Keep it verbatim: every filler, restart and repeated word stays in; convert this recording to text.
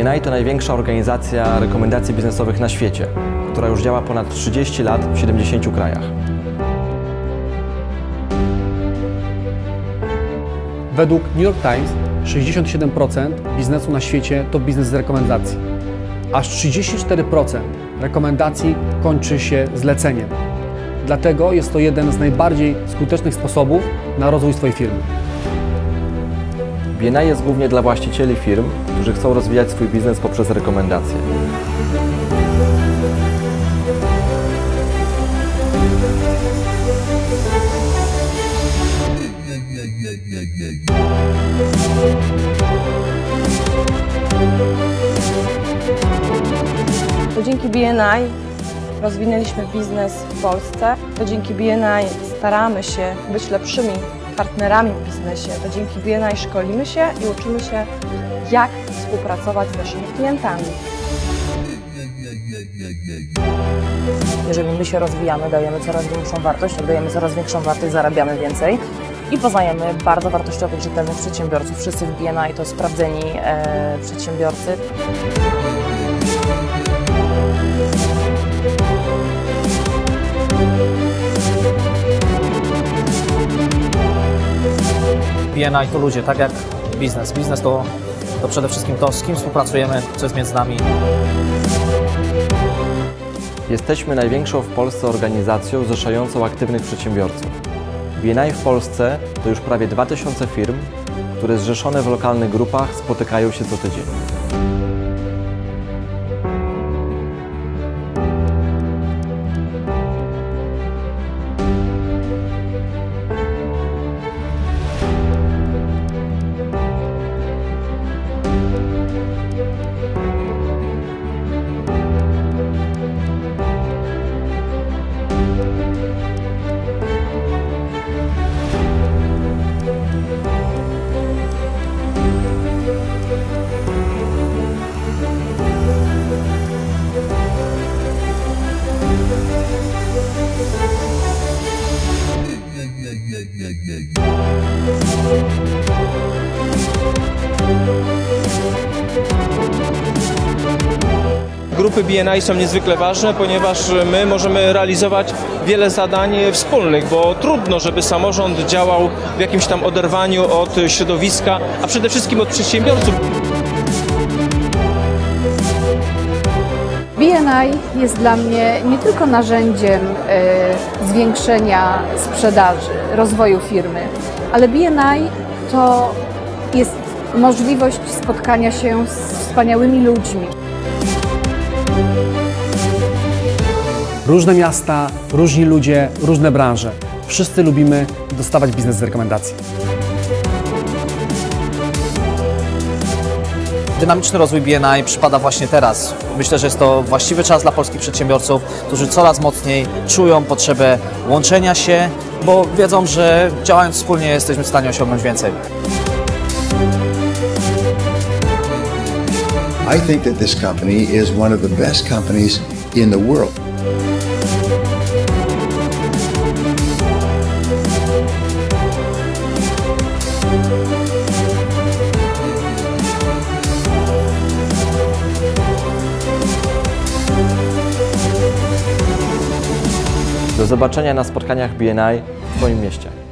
B N I to największa organizacja rekomendacji biznesowych na świecie, która już działa ponad trzydzieści lat w siedemdziesięciu krajach. Według New York Times sześćdziesiąt siedem procent biznesu na świecie to biznes z rekomendacji. Aż trzydzieści cztery procent rekomendacji kończy się zleceniem. Dlatego jest to jeden z najbardziej skutecznych sposobów na rozwój swojej firmy. B N I jest głównie dla właścicieli firm, którzy chcą rozwijać swój biznes poprzez rekomendacje. To dzięki B N I rozwinęliśmy biznes w Polsce. To dzięki B N I staramy się być lepszymi partnerami w biznesie. To dzięki B N I szkolimy się i uczymy się, jak współpracować z naszymi klientami. Jeżeli my się rozwijamy, dajemy coraz większą wartość, oddajemy coraz większą wartość, zarabiamy więcej i poznajemy bardzo wartościowych, rzetelnych przedsiębiorców. Wszyscy w B N I to sprawdzeni e, przedsiębiorcy. B N I to ludzie, tak jak biznes. Biznes to, to przede wszystkim to, z kim współpracujemy, co jest między nami. Jesteśmy największą w Polsce organizacją zrzeszającą aktywnych przedsiębiorców. B N I w Polsce to już prawie dwa tysiące firm, które zrzeszone w lokalnych grupach spotykają się co tydzień. Grupy B N I są niezwykle ważne, ponieważ my możemy realizować wiele zadań wspólnych, bo trudno, żeby samorząd działał w jakimś tam oderwaniu od środowiska, a przede wszystkim od przedsiębiorców. B N I jest dla mnie nie tylko narzędziem e, zwiększenia sprzedaży, rozwoju firmy, ale B N I to jest możliwość spotkania się z wspaniałymi ludźmi. Różne miasta, różni ludzie, różne branże. Wszyscy lubimy dostawać biznes z rekomendacji. Dynamiczny rozwój B N I przypada właśnie teraz. Myślę, że jest to właściwy czas dla polskich przedsiębiorców, którzy coraz mocniej czują potrzebę łączenia się, bo wiedzą, że działając wspólnie jesteśmy w stanie osiągnąć więcej. I think that this company is one of the best companies in the world. Do zobaczenia na spotkaniach B N I w Twoim mieście.